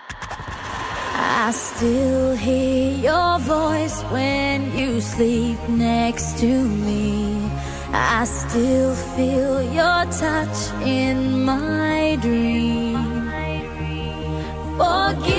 I still hear your voice when you sleep next to me. I still feel your touch in my dream. Forgive